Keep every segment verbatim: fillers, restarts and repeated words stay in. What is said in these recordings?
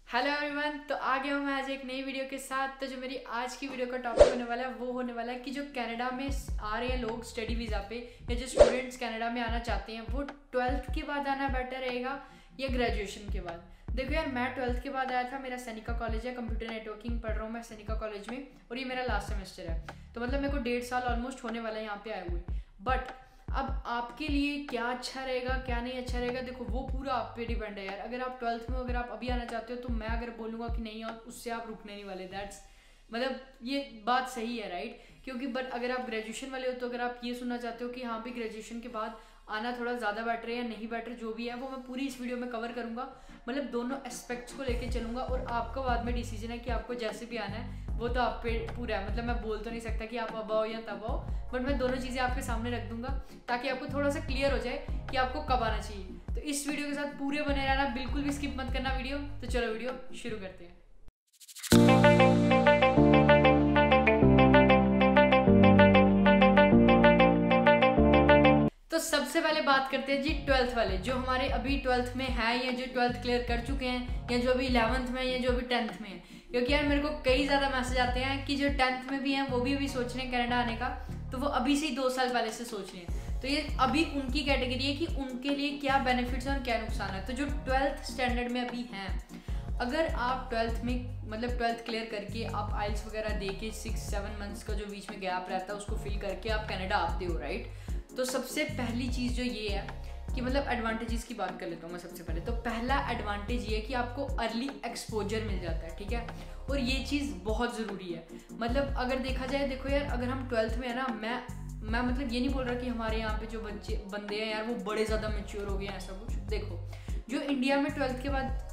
Hello everyone, तो आ गया हूँ मैं आज एक नई वीडियो के साथ। तो जो मेरी आज की वीडियो का टॉपिक होने वाला है वो होने वाला है कि जो कनाडा में आ रहे हैं लोग स्टडी वीज़ा पे या जो स्टूडेंट्स कनाडा में आना चाहते हैं वो ट्वेल्थ के बाद आना बेटर रहेगा या ग्रेजुएशन के बाद। देखो यार, मैं ट्वेल्थ के बाद आया था। मेरा सैनिका कॉलेज है, कंप्यूटर नेटवर्किंग पढ़ रहा हूँ मैं सैनिका कॉलेज में, और ये मेरा लास्ट सेमेस्टर है। तो मतलब मेरे को डेढ़ साल ऑलमोस्ट होने वाला है यहाँ पे आए हुए। बट अब आपके लिए क्या अच्छा रहेगा क्या नहीं अच्छा रहेगा, देखो वो पूरा आप पे डिपेंड है यार। अगर आप ट्वेल्थ में अगर आप अभी आना चाहते हो तो मैं अगर बोलूँगा कि नहीं और उससे आप रुकने नहीं वाले, दैट्स मतलब ये बात सही है, राइट। क्योंकि बट अगर आप ग्रेजुएशन वाले हो तो अगर आप ये सुनना चाहते हो कि हाँ भी ग्रेजुएशन के बाद आना थोड़ा ज़्यादा बेटर है या नहीं बेटर, जो भी है वो मैं पूरी इस वीडियो में कवर करूँगा। मतलब दोनों एस्पेक्ट्स को लेके चलूँगा और आपका बाद में डिसीजन है कि आपको जैसे भी आना है वो तो आप पे पूरा है। मतलब मैं बोल तो नहीं सकता कि आप अब आओ या तब आओ, बट मैं दोनों चीज़ें आपके सामने रख दूंगा ताकि आपको थोड़ा सा क्लियर हो जाए कि आपको कब आना चाहिए। तो इस वीडियो के साथ पूरे बने रहना, बिल्कुल भी स्किप मत करना वीडियो। तो चलो वीडियो शुरू करते हैं। तो सबसे पहले बात करते हैं जी ट्वेल्थ वाले, जो हमारे अभी ट्वेल्थ में है या जो ट्वेल्थ क्लियर कर चुके हैं या जो अभी इलेवंथ में या जो अभी टेंथ में है। क्योंकि यार मेरे को कई ज़्यादा मैसेज आते हैं कि जो टेंथ में भी हैं वो भी अभी सोच रहे हैं कनाडा आने का, तो वो अभी से ही दो साल पहले से सोच रहे हैं। तो ये अभी उनकी कैटेगरी है कि उनके लिए क्या बेनिफिट्स और क्या नुकसान है। तो जो ट्वेल्थ स्टैंडर्ड में अभी हैं, अगर आप ट्वेल्थ में मतलब ट्वेल्थ क्लियर करके आप आइल्स वगैरह दे के सिक्स सेवन मंथ्स का जो बीच में गैप रहता है उसको फिल करके आप कनाडा आते हो, राइट। तो सबसे पहली चीज़ जो ये है कि मतलब एडवांटेजेस की बात कर लेता हूँ मैं सबसे पहले। तो पहला एडवांटेज ये है कि आपको अर्ली एक्सपोजर मिल जाता है, ठीक है। और ये चीज़ बहुत ज़रूरी है। मतलब अगर देखा जाए, देखो यार, अगर हम ट्वेल्थ में है ना, मैं मैं मतलब ये नहीं बोल रहा कि हमारे यहाँ पे जो बच्चे बंदे हैं यार वो बड़े ज़्यादा मैच्योर हो गए हैं, ऐसा कुछ। देखो, जो इंडिया में ट्वेल्थ के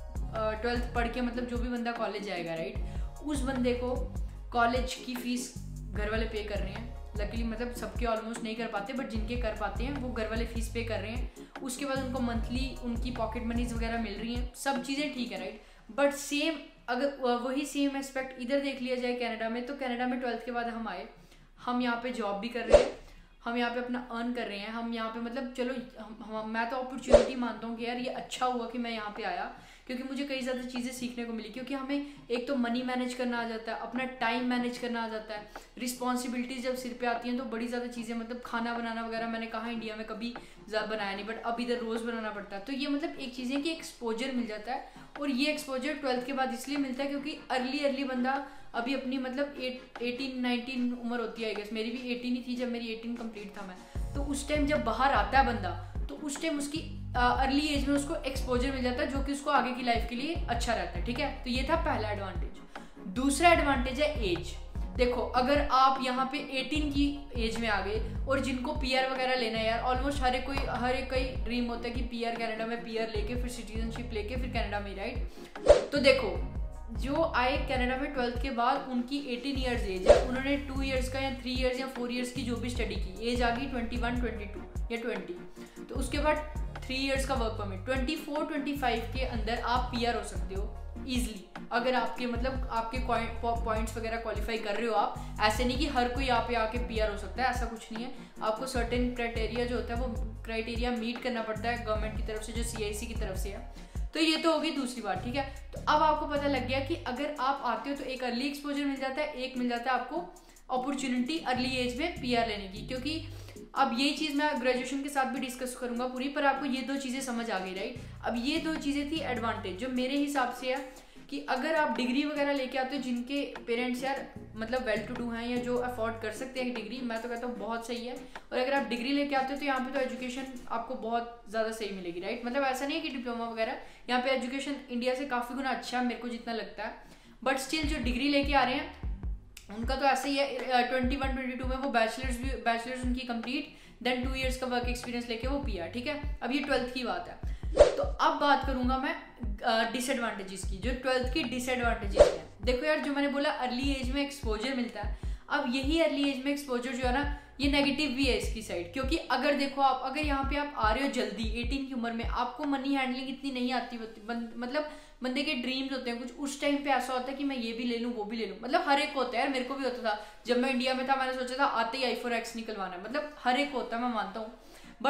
बाद ट्वेल्थ पढ़ के मतलब जो भी बंदा कॉलेज जाएगा, राइट, उस बंदे को कॉलेज की फ़ीस घर वाले पे कर रहे हैं। लकीली मतलब सबके ऑलमोस्ट नहीं कर पाते, बट जिनके कर पाते हैं वो घर वाले फीस पे कर रहे हैं। उसके बाद उनको मंथली उनकी पॉकेट मनीज वगैरह मिल रही हैं, सब चीज़ें ठीक है, राइट। बट सेम अगर वही सेम एस्पेक्ट इधर देख लिया जाए कनाडा में, तो कनाडा में ट्वेल्थ के बाद हम आए, हम यहाँ पे जॉब भी कर रहे हैं, हम यहाँ पे अपना अर्न कर रहे हैं, हम यहाँ पे मतलब चलो हम, हम, मैं तो अपॉर्चुनिटी मानता हूँ कि यार ये अच्छा हुआ कि मैं यहाँ पे आया, क्योंकि मुझे कई ज़्यादा चीज़ें सीखने को मिली। क्योंकि हमें एक तो मनी मैनेज करना आ जाता है, अपना टाइम मैनेज करना आ जाता है, रिस्पॉन्सिबिलिटीज जब सिर पे आती हैं तो बड़ी ज़्यादा चीज़ें, मतलब खाना बनाना वगैरह मैंने कहा इंडिया में कभी बनाया नहीं, बट अब इधर रोज़ बनाना पड़ता है। तो ये मतलब एक चीज़ें कि एक्सपोजर मिल जाता है। और ये एक्सपोजर ट्वेल्थ के बाद इसलिए मिलता है क्योंकि अर्ली अर्ली बंदा अभी अपनी मतलब एट एटीन नाइनटीन उम्र होती है, आई गेस मेरी भी एटीन ही थी जब मेरी एटीन कंप्लीट था मैं। तो उस टाइम जब बाहर आता है बंदा तो उस टाइम उसकी अर्ली एज में उसको एक्सपोजर मिल जाता है, जो कि उसको आगे की लाइफ के लिए अच्छा रहता है, ठीक है। तो ये था पहला एडवांटेज। दूसरा एडवांटेज है एज। देखो, अगर आप यहाँ पे अठारह की एज में आ गए, और जिनको पीआर वगैरह लेना है यार, ऑलमोस्ट हर एक कोई हर एक का ड्रीम होता है कि पीआर कनाडा में पीआर लेके फिर सिटीजनशिप लेके फिर कनाडा में, राइट। तो देखो, जो आए कनाडा में ट्वेल्थ के बाद उनकी अठारह इयर्स एज है, उन्होंने टू इयर्स का या थ्री इयर्स या फोर इयर्स की जो भी स्टडी की, एज आ गई ट्वेंटी वन ट्वेंटी टू या ट्वेंटी। तो उसके बाद थ्री इयर्स का work permit, twenty four twenty five के अंदर आप पीआर हो सकते हो ईजिली, अगर आपके मतलब आपके पॉइंट्स वगैरह क्वालिफाई कर रहे हो आप। ऐसे नहीं कि हर कोई यहाँ पे आके पीआर हो सकता है, ऐसा कुछ नहीं है। आपको सर्टेन क्राइटेरिया जो होता है वो क्राइटेरिया मीट करना पड़ता है गवर्नमेंट की तरफ से, जो सीआईसी की तरफ से है। तो ये तो होगी दूसरी बात, ठीक है। तो अब आपको पता लग गया कि अगर आप आते हो तो एक अर्ली एक्सपोजर मिल जाता है, एक मिल जाता है आपको अपॉर्चुनिटी अर्ली एज में पीआर लेने की। क्योंकि अब ये चीज़ मैं ग्रेजुएशन के साथ भी डिस्कस करूंगा पूरी, पर आपको ये दो चीज़ें समझ आ गई, राइट। अब ये दो चीज़ें थी एडवांटेज, जो मेरे हिसाब से है कि अगर आप डिग्री वगैरह लेके आते हो, जिनके पेरेंट्स यार मतलब वेल टू डू हैं या जो अफोर्ड कर सकते हैं डिग्री, मैं तो कहता हूँ बहुत सही है। और अगर आप डिग्री लेके आते हो तो यहाँ पे तो एजुकेशन आपको बहुत ज़्यादा सही मिलेगी, राइट। मतलब ऐसा नहीं है कि डिप्लोमा वगैरह, यहाँ पे एजुकेशन इंडिया से काफ़ी गुना अच्छा है मेरे को जितना लगता है। बट स्टिल जो डिग्री लेके आ रहे हैं उनका तो ऐसे ही है, ट्वेंटी वन ट्वेंटी टू में वो बैचलर्स भी बैचलर्स उनकी कंप्लीट, देन टू इयर्स का वर्क एक्सपीरियंस लेके वो पीआर, ठीक है। अब ये ट्वेल्थ की बात है। तो अब बात करूंगा मैं डिसएडवांटेजेस की, जो ट्वेल्थ की डिसएडवांटेजेस हैं। देखो यार, जो मैंने बोला अर्ली एज में एक्सपोजर मिलता है, अब यही अर्ली एज में एक्सपोजर जो है ना, ये नेगेटिव भी है इसकी साइड। क्योंकि अगर देखो आप अगर यहाँ पे आप आ रहे हो जल्दी एटीन की उम्र में, आपको मनी हैंडलिंग इतनी नहीं आती, मतलब बंदे के ड्रीम्स होते हैं कुछ, उस टाइम पे ऐसा होता है कि मैं ये भी ले लूँ वो भी ले लूँ। मतलब हर एक को होता है यार, मेरे को भी होता था जब मैं इंडिया में था, मैंने सोचा था आते ही आई फोर एक्स निकलवाना है, मतलब हर एक को होता है, मैं मानता हूँ। बट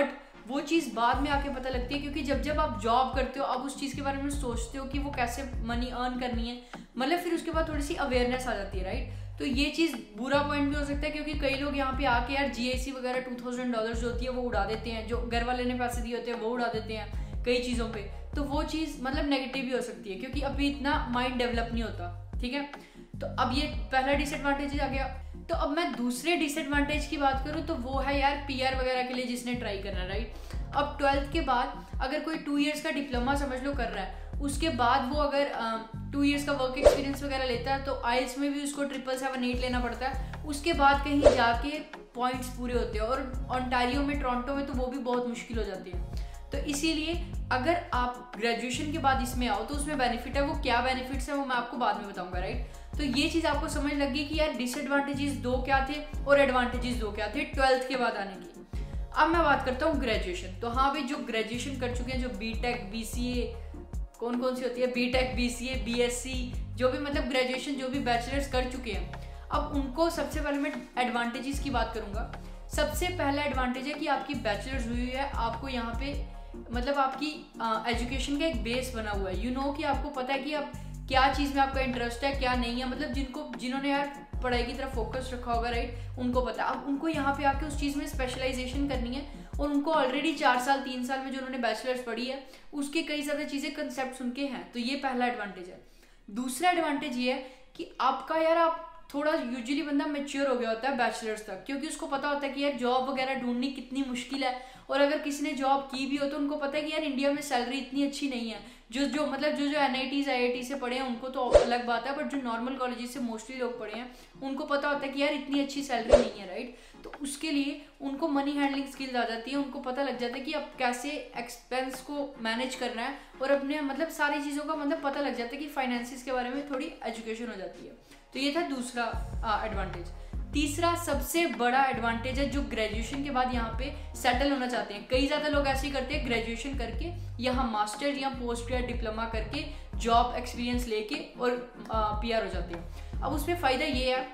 वो चीज़ बाद में आके पता लगती है, क्योंकि जब जब आप जॉब करते हो आप उस चीज़ के बारे में सोचते हो कि वो कैसे मनी अर्न करनी है, मतलब फिर उसके बाद थोड़ी सी अवेयरनेस आ जाती है, राइट। तो ये चीज़ बुरा पॉइंट भी हो सकता है, क्योंकि कई लोग यहाँ पे आके यार जीएससी वगैरह टू थाउजेंड डॉलर जो होती है वो उड़ा देते हैं, जो घर वाले ने पैसे दिए होते हैं वो उड़ा देते हैं कई चीज़ों पे। तो वो चीज़ मतलब नेगेटिव भी हो सकती है, क्योंकि अभी इतना माइंड डेवलप नहीं होता, ठीक है। तो अब ये पहला डिसएडवांटेज आ गया। तो अब मैं दूसरे डिसएडवांटेज की बात करूँ तो वो है यार पीआर वगैरह के लिए जिसने ट्राई करना, राइट। अब ट्वेल्थ के बाद अगर कोई टू इयर्स का डिप्लोमा समझ लो कर रहा है, उसके बाद वो अगर टू इयर्स का वर्क एक्सपीरियंस वगैरह लेता है तो आइल्स में भी उसको ट्रिपल सेवन एट लेना पड़ता है, उसके बाद कहीं जाके पॉइंट्स पूरे होते हैं, और ओंटारियो में, टोरंटो में तो वो भी बहुत मुश्किल हो जाती है। तो इसीलिए अगर आप ग्रेजुएशन के बाद इसमें आओ तो उसमें बेनिफिट है, वो क्या बेनिफिट्स है वो मैं आपको बाद में बताऊंगा, राइट। तो ये चीज़ आपको समझ लगी कि यार डिसएडवांटेजेस दो क्या थे और एडवांटेजेस दो क्या थे ट्वेल्थ के बाद आने की। अब मैं बात करता हूँ ग्रेजुएशन। तो हाँ भाई, जो ग्रेजुएशन कर चुके हैं, जो बीटेक बीसीए, कौन कौन सी होती है, बीटेक बीसीए बीएससी, जो भी मतलब ग्रेजुएशन जो भी बैचलर्स कर चुके हैं, अब उनको सबसे पहले मैं एडवांटेजेस की बात करूँगा। सबसे पहला एडवांटेज है कि आपकी बैचलर्स हुई है, आपको यहाँ पे मतलब आपकी एजुकेशन का एक बेस बना हुआ है। यू नो कि आपको पता है कि आप क्या चीज़ में आपका इंटरेस्ट है क्या नहीं है, मतलब जिनको जिन्होंने यार पढ़ाई की तरफ फोकस रखा होगा, राइट, उनको पता है। अब उनको यहाँ पे आके उस चीज़ में स्पेशलाइजेशन करनी है, और उनको ऑलरेडी चार साल तीन साल में जो उन्होंने बैचलर्स पढ़ी है उसके कई ज़्यादा चीज़ें कंसेप्ट उनके हैं। तो ये पहला एडवांटेज है। दूसरा एडवांटेज ये है कि आपका यार आप थोड़ा यूजुअली बंदा मैच्योर हो गया होता है बैचलर्स तक, क्योंकि उसको पता होता है कि यार जॉब वगैरह ढूंढनी कितनी मुश्किल है, और अगर किसी ने जॉब की भी हो तो उनको पता है कि यार इंडिया में सैलरी इतनी अच्छी नहीं है। जो जो मतलब जो जो N I Ts I I T से पढ़े हैं उनको तो अलग बात है, बट जो नॉर्मल कॉलेजेस से मोस्टली लोग पढ़े हैं उनको पता होता है कि यार इतनी अच्छी सैलरी नहीं है, राइट। तो उसके लिए उनको मनी हैंडलिंग स्किल्स आ जाती है, उनको पता लग जाता है कि अब कैसे एक्सपेंस को मैनेज करना है, और अपने मतलब सारी चीज़ों का मतलब पता लग जाता है कि फाइनेंसिस के बारे में थोड़ी एजुकेशन हो जाती है। तो ये था दूसरा एडवांटेज। तीसरा सबसे बड़ा एडवांटेज है जो ग्रेजुएशन के बाद यहाँ पे सेटल होना चाहते हैं। कई ज़्यादा लोग ऐसे ही करते हैं, ग्रेजुएशन करके यहाँ मास्टर या पोस्ट ग्रेड डिप्लोमा करके जॉब एक्सपीरियंस लेके और पीआर हो जाते हैं। अब उसमें फ़ायदा ये है,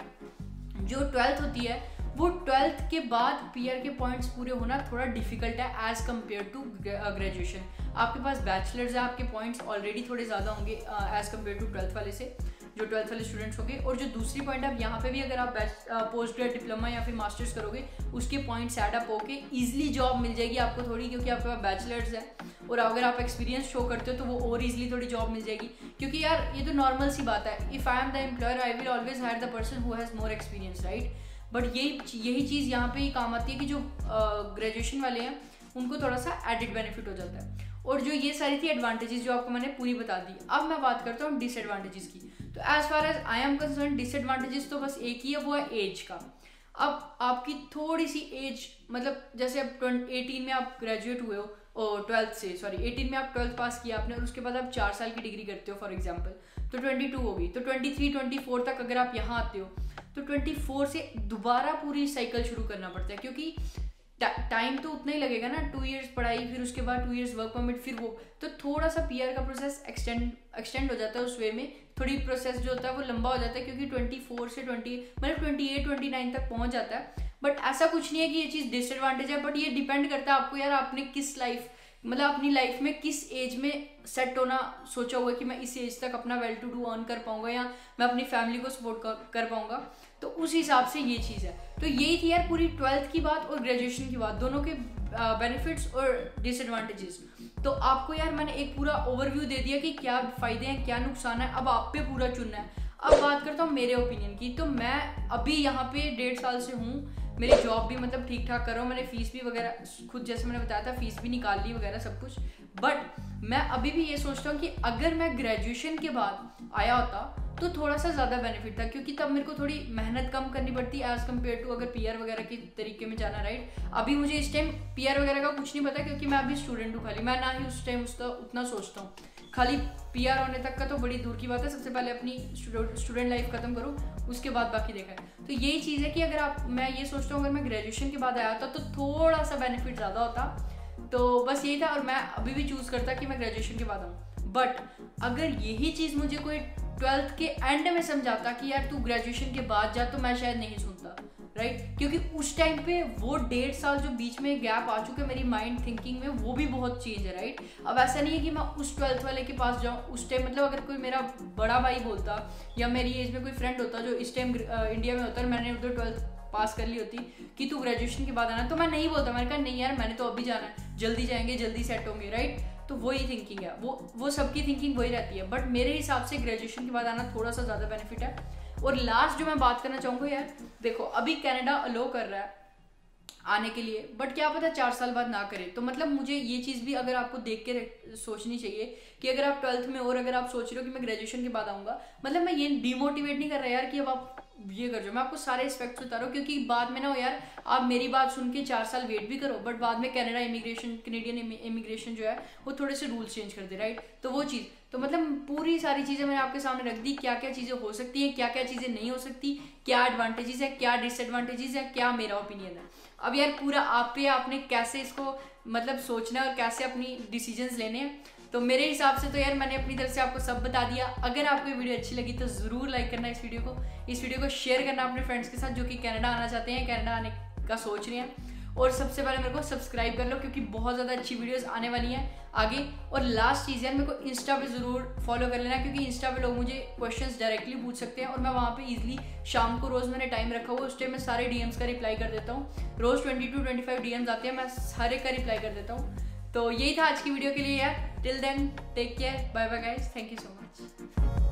जो ट्वेल्थ होती है वो ट्वेल्थ के बाद पीआर के पॉइंट्स पूरे होना थोड़ा डिफिकल्ट है एज कम्पेयर टू ग्रेजुएशन। आपके पास बैचलर्स है, आपके पॉइंट्स ऑलरेडी थोड़े ज़्यादा होंगे एज कम्पेयर टू ट्वेल्थ वाले से, जो ट्वेल्थ वाले स्टूडेंट्स होंगे। और जो दूसरी पॉइंट है, यहाँ पे भी अगर आप पोस्ट ग्रेड डिप्लोमा या फिर मास्टर्स करोगे उसके पॉइंट्स ऐड अप होके ईजिली जॉब मिल जाएगी आपको थोड़ी, क्योंकि आपके पास बैचलर्स है, और अगर आप एक्सपीरियंस शो करते हो तो वो और ईजिली थोड़ी जॉब मिल जाएगी। क्योंकि यार ये तो नॉर्मल सी बात है, if I am the employer I will always hire the person who has more experience, right. But यही यही चीज़ यहाँ पे ही काम आती है कि जो ग्रेजुएशन uh, वाले हैं उनको थोड़ा सा एडिड बेनिफिट हो जाता है। और जो ये सारी थी एडवांटेजेस जो आपको मैंने पूरी बता दी। अब मैं बात करता हूँ डिसएडवांटेजेस की। तो as far as I am concern disadvantages तो बस एक ही है, वो है एज का। अब आपकी थोड़ी सी एज, मतलब जैसे अब एटीन में आप ग्रेजुएट हुए हो, और ट्वेल्थ से सॉरी एटीन में आप ट्वेल्थ पास किया आपने, और उसके बाद आप चार साल की डिग्री करते हो फॉर एग्जाम्पल, तो ट्वेंटी टू होगी। तो ट्वेंटी थ्री ट्वेंटी फोर तक अगर आप यहाँ आते हो तो ट्वेंटी फोर से दोबारा पूरी साइकिल शुरू करना पड़ता है, क्योंकि टाइम तो उतना ही लगेगा ना, टू इयर्स पढ़ाई, फिर उसके बाद टू इयर्स वर्क परमिट, फिर वो तो थोड़ा सा पीआर का प्रोसेस एक्सटेंड एक्सटेंड हो जाता है। उस वे में थोड़ी प्रोसेस जो होता है वो लंबा हो जाता है, क्योंकि ट्वेंटी फोर से ट्वेंटी मतलब ट्वेंटी एट ट्वेंटी नाइन तक पहुंच जाता है। बट ऐसा कुछ नहीं है कि ये चीज़ डिसएडवांटेज है, बट ये डिपेंड करता है आपको यार आपने किस लाइफ मतलब अपनी लाइफ में किस एज में सेट होना सोचा हुआ है कि मैं इस एज तक अपना वेल टू डू अर्न कर पाऊंगा या मैं अपनी फैमिली को सपोर्ट कर, कर पाऊंगा। तो उस हिसाब से ये चीज़ है। तो यही थी यार पूरी ट्वेल्थ की बात और ग्रेजुएशन की बात, दोनों के बेनिफिट्स और डिसएडवांटेजेस। तो आपको यार मैंने एक पूरा ओवरव्यू दे दिया कि क्या फ़ायदे हैं क्या नुकसान है, अब आप पे पूरा चुनना है। अब बात करता हूँ मेरे ओपिनियन की। तो मैं अभी यहाँ पे डेढ़ साल से हूँ, मेरी जॉब भी मतलब ठीक ठाक कर रहा हूँ, मैंने फ़ीस भी वगैरह खुद जैसे मैंने बताया था फ़ीस भी निकाल ली वगैरह सब कुछ। बट मैं अभी भी ये सोचता हूँ कि अगर मैं ग्रेजुएशन के बाद आया होता तो थोड़ा सा ज़्यादा बेनिफिट था, क्योंकि तब मेरे को थोड़ी मेहनत कम करनी पड़ती एज़ कम्पेयर टू अगर पीआर वगैरह के तरीके में जाना, राइट। अभी मुझे इस टाइम पीआर वगैरह का कुछ नहीं पता, क्योंकि मैं अभी स्टूडेंट हूँ खाली, मैं ना ही उस टाइम उसका उतना सोचता हूँ। खाली पीआर होने तक का तो बड़ी दूर की बात है, सबसे पहले अपनी स्टूडेंट लाइफ खत्म करूँ, उसके बाद बाकी देखा है। तो यही चीज़ है कि अगर आप मैं ये सोचता हूँ अगर मैं ग्रेजुएशन के बाद आया होता तो थोड़ा सा बेनिफिट ज़्यादा होता। तो बस यही था, और मैं अभी भी चूज़ करता कि मैं ग्रेजुएशन के बाद आऊँ। बट अगर यही चीज़ मुझे कोई ट्वेल्थ के एंड में समझाता कि यार तू ग्रेजुएशन के बाद जा, तो मैं शायद नहीं सुनता। राइट। क्योंकि उस टाइम पे वो डेढ़ साल जो बीच में गैप आ चुके मेरी माइंड थिंकिंग में, वो भी बहुत चेंज है, राइट। अब ऐसा नहीं है कि मैं उस ट्वेल्थ वाले के पास जाऊँ उस टाइम, मतलब अगर कोई मेरा बड़ा भाई बोलता या मेरी एज में कोई फ्रेंड होता जो इस टाइम इंडिया में होता और मैंने उधर ट्वेल्थ पास कर ली होती कि तू ग्रेजुएशन के बाद आना, तो मैं नहीं बोलता, मैंने कहा नहीं यार मैंने तो अभी जाना है, जल्दी जाएंगे जल्दी सेट होंगे, राइट। तो वही थिंकिंग है, वो वो सबकी थिंकिंग वही रहती है। बट मेरे हिसाब से ग्रेजुएशन के बाद आना थोड़ा सा ज़्यादा बेनिफिट है। और लास्ट जो मैं बात करना चाहूँगा यार, देखो अभी कनाडा अलो कर रहा है आने के लिए, बट क्या पता चार साल बाद ना करे। तो मतलब मुझे ये चीज़ भी अगर आपको देख के सोचनी चाहिए कि अगर आप ट्वेल्थ में और अगर आप सोच रहे हो कि मैं ग्रेजुएशन के बाद आऊँगा, मतलब मैं ये डिमोटिवेट नहीं कर रहा यार कि अब आप ये कर जो, मैं आपको सारे एस्पेक्ट्स बता रहा हूँ, क्योंकि बाद में ना हो यार आप मेरी बात सुन के चार साल वेट भी करो बट बाद में कनाडा इमिग्रेशन कनेडियन इमिग्रेशन जो है वो थोड़े से रूल्स चेंज कर दे, राइट। तो वो चीज़, तो मतलब पूरी सारी चीज़ें मैंने आपके सामने रख दी, क्या क्या चीज़ें हो सकती हैं, क्या क्या चीज़ें नहीं हो सकती, क्या एडवांटेजेस है, क्या डिसएडवांटेजेस है, क्या मेरा ओपिनियन है। अब यार पूरा आप पे, आपने कैसे इसको मतलब सोचना है और कैसे अपनी डिसीजंस लेने हैं। तो मेरे हिसाब से तो यार मैंने अपनी तरफ से आपको सब बता दिया। अगर आपको ये वीडियो अच्छी लगी तो ज़रूर लाइक करना इस वीडियो को, इस वीडियो को शेयर करना अपने फ्रेंड्स के साथ जो कि कनाडा आना चाहते हैं, कनाडा आने का सोच रहे हैं। और सबसे पहले मेरे को सब्सक्राइब कर लो क्योंकि बहुत ज़्यादा अच्छी वीडियोस आने वाली हैं आगे। और लास्ट चीज़ यार, मेरे को इंस्टा पे ज़रूर फॉलो कर लेना क्योंकि इंस्टा पे लोग मुझे क्वेश्चंस डायरेक्टली पूछ सकते हैं और मैं वहाँ पे इजीली शाम को रोज़ मैंने टाइम रखा हुआ, उस टाइम मैं सारे डीएम्स का रिप्लाई कर देता हूँ। रोज़ twenty two twenty five DMs आते हैं, मैं सारे का रिप्लाई कर देता हूँ। तो यही था आज की वीडियो के लिए यार। Till then take care, bye bye guys, thank you so much.